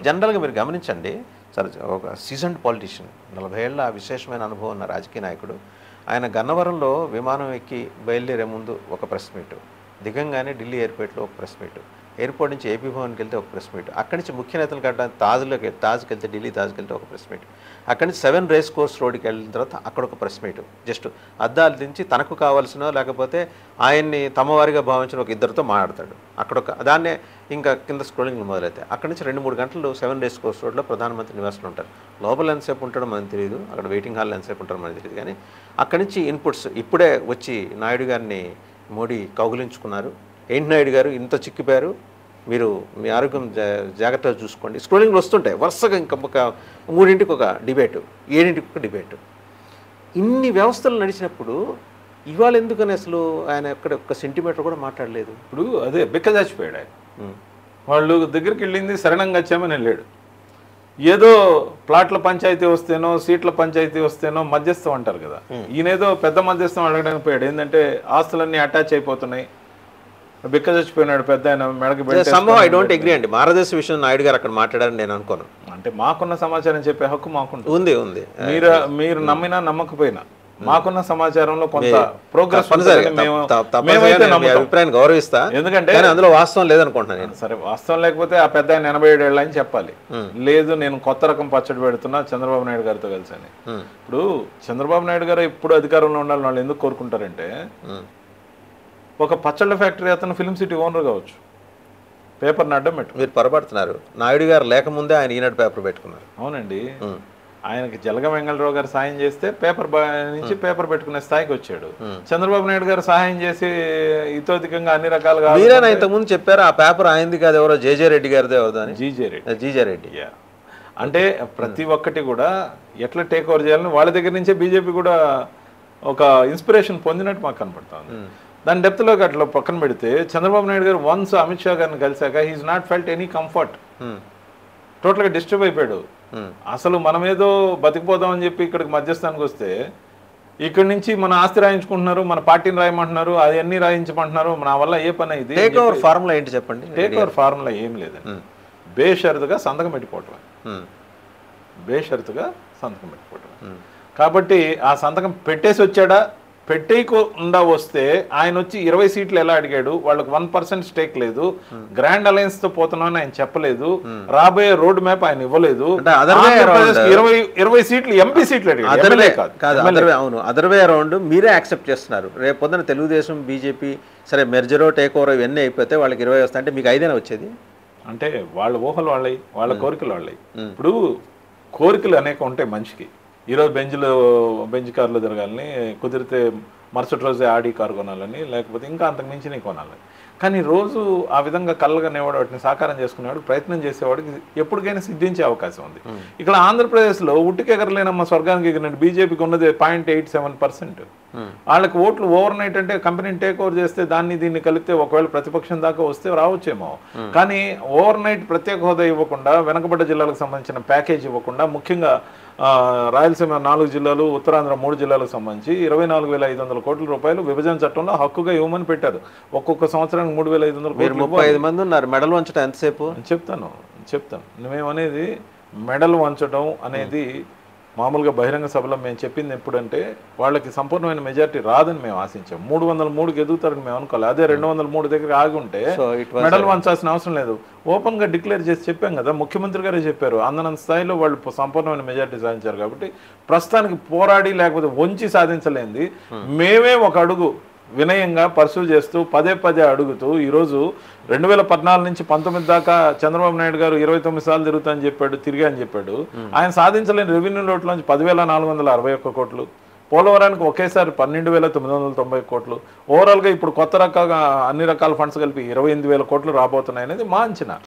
జనరల్‌గా మీరు గమనించండి. సరే ఒక సీజన్డ్ పొలిటీషియన్ 40 ఏళ్ల విశేషమైన అనుభవం ఉన్న రాజకీయ నాయకుడు. ఆయన గన్నవరంలో విమానం ఎక్కి బయలుదేరే ముందు ఒక ప్రెస్ మీటు. దిగంగానే ఢిల్లీ ఎయిర్‌పోర్ట్‌లో ఒక ప్రెస్ మీటు. ఎయిర్‌పోర్ట్ నుంచి ఏపీ భవన్‌కి వెళ్తే ఒక ప్రెస్ మీట్. అక్కడి నుంచి ముఖ్య నేతలు కట్టడానికి తాజ్‌కి వెళ్తే ఢిల్లీ తాజ్‌కి వెళ్తే ఒక ప్రెస్ మీట్. అక్కడి నుంచి 7 రేస్ కోర్స్ రోడ్‌కి వెళ్ళిన తర్వాత అక్కడ ఒక ప్రెస్ మీట్. జస్ట్ అద్దాలు దించి తనకు కావాల్సినో లేకపోతే ఆయన్ని తమవారిగా భావించిన ఒక ఇద్దరితో మాట్లాడతాడు. అక్కడొక దాన్నే ఇంకా కింద స్క్రోలింగ్లు మొదలైతాయి. అక్కడి నుంచి 2-3 గంటలు 7 రేస్ కోర్స్ రోడ్లో ప్రధానమంత్రి నివాసంలో ఉంటారు. లోపల ఎంతసేపు ఉంటాడో మనకు తెలియదు, అక్కడ వెయిటింగ్ హాల్లో ఎంతసేపు ఉంటారో మనకు తెలియదు. కానీ అక్కడి నుంచి ఇన్పుట్స్ ఇప్పుడే వచ్చి నాయుడు గారిని మోడీ కౌగిలించుకున్నారు. ఏంటి నాయుడు గారు ఇంత చిక్కిపోయారు, మీరు మీ ఆరోగ్యం జాగ్రత్తగా చూసుకోండి. స్క్రోలింగ్లు వస్తుంటాయి వరుసగా. ఇంకా ఒక 3ంటికి ఒక డిబేటు, 7ంటికి ఒక డిబేటు. ఇన్ని వ్యవస్థలు నడిచినప్పుడు ఇవాళ ఎందుకని అసలు ఆయన ఎక్కడ ఒక్క సెంటీమీటర్ కూడా మాట్లాడలేదు? ఇప్పుడు అదే బిక్క చచ్చిపోయాడు ఆయన. వాళ్ళు దగ్గరికి వెళ్ళింది శరణంగా వచ్చామని వెళ్ళాడు. ఏదో ప్లాట్ల పంచాయతీ వస్తేనో సీట్ల పంచాయతీ వస్తేనో మధ్యస్థం అంటారు కదా, ఈయనేదో పెద్ద మధ్యస్థం అడగడానికి పోయాడు. ఏంటంటే ఆస్తులన్నీ అటాచ్ అయిపోతున్నాయి, బిక్క చచ్చిపోయినాడు పెద్ద ఆయన మెడకి. ఐ డోంట్ అగ్రీ అండి. భారతదేశ విషయం నాయుడు గారు అక్కడ మాట్లాడారని నేను అనుకోను. అంటే మాకున్న సమాచారం చెప్పే హక్కు మాకుంటుంది. ఉంది. మీరు నమ్మినా నమ్మకపోయినా మాకున్న సమాచారంలో కొంత ప్రోగ్రెస్ అభిప్రాయాన్ని గౌరవిస్తా, ఎందుకంటే అందులో వాస్తవం లేదనుకుంటున్నాను నేను. సరే, వాస్తవం లేకపోతే ఆ పెద్ద ఆయన 87 ఏళ్ళ అని చెప్పాలి. లేదు నేను కొత్త రకం పచ్చడి పెడుతున్నా చంద్రబాబు నాయుడు గారితో కలిసి అని. ఇప్పుడు చంద్రబాబు నాయుడు గారు ఎప్పుడు అధికారంలో ఉండాలని వాళ్ళు ఎందుకు కోరుకుంటారంటే, ఒక పచ్చళ్ళ ఫ్యాక్టరీ అతను ఫిల్మ్ సిటీ ఓనర్ కావచ్చు, పేపర్ని అడ్డం పెట్టు. మీరు పొరపడుతున్నారు. నాయుడు గారు లేకముందే ఆయన ఈనాడు పేపర్ పెట్టుకున్నారు. అవునండి, ఆయనకి జలగ వెంగళరావు గారు సాయం చేస్తే పేపర్ నుంచి పేపర్ పెట్టుకునే స్థాయికి వచ్చాడు. చంద్రబాబు నాయుడు గారు సహాయం చేసి ఇతోధికంగా అన్ని రకాలుగా. మీరేనా ఇంతకుముందు చెప్పారు ఆ పేపర్ ఆయనది కాదు, ఎవరో జేజే రెడ్డి గారిదే అవుతుంది. జీజే రెడ్డి. అంటే ప్రతి ఒక్కటి కూడా ఎట్లా టేక్ ఓవర్ చేయాలని వాళ్ళ దగ్గర నుంచే బీజేపీ కూడా ఒక ఇన్స్పిరేషన్ పొందినట్టు మాకు కనపడుతుంది. దాని డెప్త్లోకి అట్లా పక్కన పెడితే చంద్రబాబు నాయుడు గారు వన్స్ అమిత్ షా గారిని కలిసాక he's not felt any comfort. టోటల్గా డిస్టర్బ్ అయిపోయాడు. అసలు మనమేదో బతికిపోదామని చెప్పి ఇక్కడికి మధ్యస్థానికి వస్తే ఇక్కడి నుంచి మన ఆస్తి రాయించుకుంటున్నారు, మన పార్టీని రాయమంటున్నారు, అవన్నీ రాయించమంటున్నారు. మన వల్ల ఏ పని అయింది? టేక్ ఓవర్ ఫార్ములా ఏంటి చెప్పండి. టేక్ ఓవర్ ఫార్ములా ఏం లేదండి, బేషరతుగా సంతకం పెట్టిపోవటం. బేషరతుగా సంతకం పెట్టిపోవటం. కాబట్టి ఆ సంతకం పెట్టేసి వచ్చాడా, పెట్టేయకుండా వస్తే ఆయన వచ్చి 20 సీట్లు ఎలా అడిగాడు? వాళ్ళకి 1% స్టేక్ లేదు, గ్రాండ్ అలయన్స్ తో పోతున్నామని ఆయన చెప్పలేదు, రాబోయే రోడ్ మ్యాప్ ఆయన ఇవ్వలేదు. 20 సీట్లు ఎంపీ సీట్లు అడిగాడు. అవును, అదర్వే అరౌండ్ మీరే యాక్సెప్ట్ చేస్తున్నారు. రేపు పొద్దున తెలుగుదేశం బీజేపీ సరే మెర్జరో టేక్ ఓవర్ ఇవన్నీ అయిపోతే వాళ్ళకి 20 వస్తాయి అంటే మీకు 5 వచ్చేది. అంటే వాళ్ళ ఊహలు వాళ్ళవి, వాళ్ళ కోరికలు వాళ్ళవి. ఇప్పుడు కోరికలు అనేక ఉంటాయి మనిషికి. ఈరోజు బెంచ్ కార్లో తిరగాలని, కుదిరితే మరుసటి రోజే ఆడి కారు కొనాలని, లేకపోతే ఇంకా అంతకు మించి కొనాలని. కానీ రోజు ఆ విధంగా కళ్ళగానేవాడు వాటిని సాకారం చేసుకునేవాడు, ప్రయత్నం చేసేవాడికి ఎప్పటికైనా సిద్ధించే అవకాశం ఉంది. ఇక్కడ ఆంధ్రప్రదేశ్లో ఉట్టికెగరలేనమ్మ స్వర్గానికి ఎగిరినట్టు బీజేపీకి ఉన్నది 0.87%. వాళ్ళకి ఓట్లు ఓవర్ నైట్ అంటే కంపెనీని టేక్ ఓవర్ చేస్తే దాన్ని దీన్ని కలిపితే ఒకవేళ ప్రతిపక్షం దాకా వస్తే రావచ్చేమో. కానీ ఓవర్ నైట్ ప్రత్యేక హోదా ఇవ్వకుండా, వెనకబడ్డ జిల్లాలకు సంబంధించిన ప్యాకేజ్ ఇవ్వకుండా, ముఖ్యంగా రాయలసీమ 4 జిల్లాలు, ఉత్తరాంధ్ర 3 జిల్లాలకు సంబంధించి 24,500 కోట్ల రూపాయలు విభజన చట్టంలో హక్కుగా ఇవ్వమని పెట్టారు. ఒక్కొక్క సంవత్సరానికి 3,500 కోట్లు. 35 మంది ఉన్నారు. మెడల్ వంచడం ఎంతసేపు? చెప్తాను. మేమనేది మెడల్ వంచడం అనేది మామూలుగా బహిరంగ సభలో మేము చెప్పింది ఎప్పుడంటే, వాళ్ళకి సంపూర్ణమైన మెజారిటీ రాదని మేము ఆశించాం. 303కి ఎదుగుతారని మేము అనుకోవాలి. అదే 203 దగ్గర ఆగి ఉంటే మెడల్ వంచాల్సిన అవసరం లేదు. ఓపెన్ గా డిక్లేర్ చేసి చెప్పాం కదా, ముఖ్యమంత్రి గారే చెప్పారు. అందనంత స్థాయిలో వాళ్ళు సంపూర్ణమైన మెజారిటీ సాధించారు. కాబట్టి ప్రస్తుతానికి పోరాడి లేకపోతే వంచి సాధించలేంది మేమే ఒక అడుగు వినయంగా పర్సూ చేస్తూ పదే అడుగుతూ ఈరోజు 2014 నుంచి 19 దాకా చంద్రబాబు నాయుడు గారు 29 సార్లు తిరిగా అని చెప్పాడు. ఆయన సాధించలేని రెవెన్యూ లోట్లోంచి 10,461 కోట్లు, పోలవరానికి ఒకేసారి 12,990 కోట్లు, ఓవరాల్గా ఇప్పుడు కొత్త రకంగా అన్ని రకాల ఫండ్స్ కలిపి 28,000 కోట్లు రాబోతున్నాయి అనేది మా అంచనా.